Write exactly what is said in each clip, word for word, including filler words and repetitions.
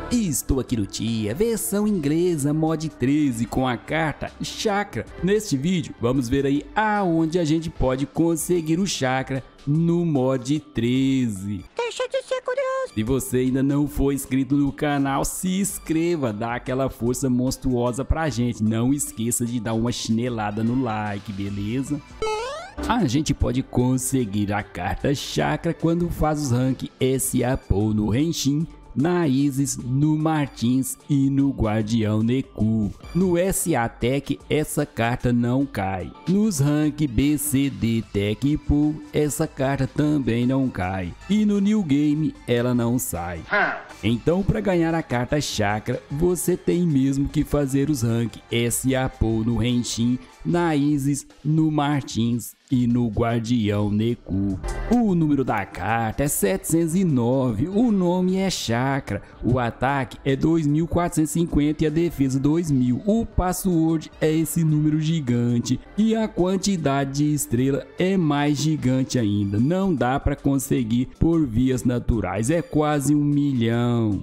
E estou aqui no Tia, versão inglesa mod treze com a carta Chakra. Neste vídeo vamos ver aí aonde a gente pode conseguir o Chakra no mod treze. Deixa de ser curioso. Se você ainda não for inscrito no canal, se inscreva, dá aquela força monstruosa pra gente. Não esqueça de dar uma chinelada no like, beleza? A gente pode conseguir a carta Chakra quando faz os rank S A P O no Henshin, na Isis, no Martins e no Guardião Neku. No S A Tech essa carta não cai. Nos rank B C D Tech Pool essa carta também não cai. E no New Game ela não sai. Então para ganhar a carta Chakra você tem mesmo que fazer os rank S A P O no Henshin, na Isis, no Martins e no Guardião Neku. O número da carta é setecentos e nove, o nome é Chakra, o ataque é dois mil quatrocentos e cinquenta e a defesa dois mil. O password é esse número gigante e a quantidade de estrela é mais gigante ainda. Não dá para conseguir por vias naturais, é quase um milhão.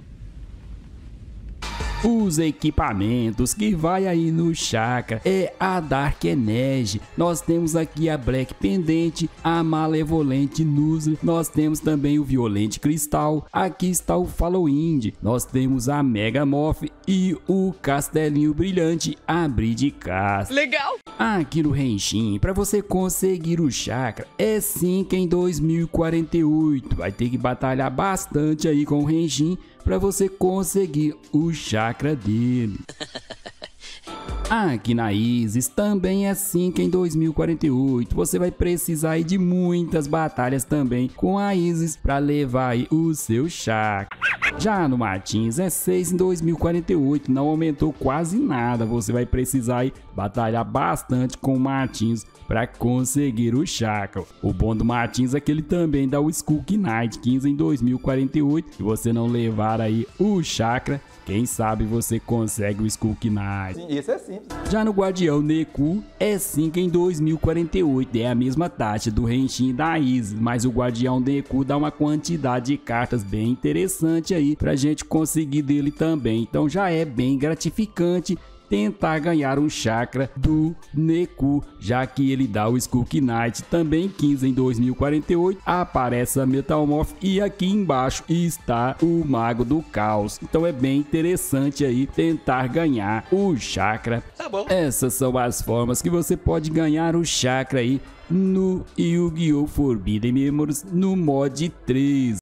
Os equipamentos que vai aí no Chakra é a Dark Energy, nós temos aqui a Black Pendente, a Malevolente Nuzle, nós temos também o Violente Cristal, aqui está o Fallowwind, nós temos a Mega Morph e o Castelinho Brilhante, a Bridcast. Legal! Aqui no Henshin, para você conseguir o Chakra é cinco em dois mil e quarenta e oito, vai ter que batalhar bastante aí com o Henshin para você conseguir o Chakra dele. Aqui na Isis também é cinco em dois mil e quarenta e oito, você vai precisar aí de muitas batalhas também com a Isis para levar aí o seu Chakra. Já no Martins é seis em dois mil e quarenta e oito, não aumentou quase nada, você vai precisar aí batalhar bastante com o Martins para conseguir o Chakra. O bom do Martins é que ele também dá o Skull Knight, quinze em dois mil e quarenta e oito, se você não levar aí o Chakra, quem sabe você consegue o Skull Knight. Sim, isso é simples. Já no Guardião Neku é cinco em dois mil e quarenta e oito, é a mesma taxa do Henshin e da Isis, mas o Guardião Neku dá uma quantidade de cartas bem interessante aí pra gente conseguir dele também, então já é bem gratificante tentar ganhar um Chakra do Neku, já que ele dá o Skull Knight. Também quinze em dois mil e quarenta e oito aparece a Metamorph e aqui embaixo está o Mago do Caos, então é bem interessante aí tentar ganhar o Chakra. Tá bom. Essas são as formas que você pode ganhar o Chakra aí no Yu-Gi-Oh! Forbidden Memories no mod treze.